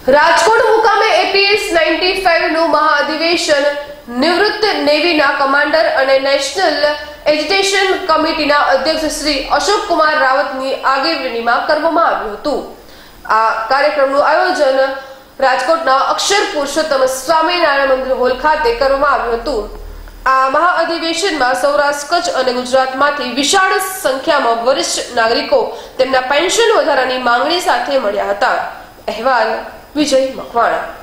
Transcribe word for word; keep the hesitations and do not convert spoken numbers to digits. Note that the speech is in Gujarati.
રાજકોટ મુકામે એપીએસ પંચાનવે નું મહાઅધિવેશન નિવૃત્ત નેવીના કમાન્ડર અને નેશનલ એજ્યુકેશન કમિટીના અધ્યક્ષ શ્રી અશોક કુમાર રાવતની આગેવાનીમાં કરવામાં આવ્યું હતું। આ કાર્યક્રમનું આયોજન રાજકોટના અક્ષર પુરુષોત્તમ સ્વામિનારાયણ મંદિર હોલ ખાતે કરવામાં આવ્યું હતું। આ મહાઅધિવેશનમાં સૌરાષ્ટ્ર કચ્છ અને ગુજરાતમાંથી વિશાળ સંખ્યામાં વરિષ્ઠ નાગરિકો તેમના પેન્શન વધારાની માંગણી સાથે મળ્યા હતા। અહેવાલ વિજય મકવાણા।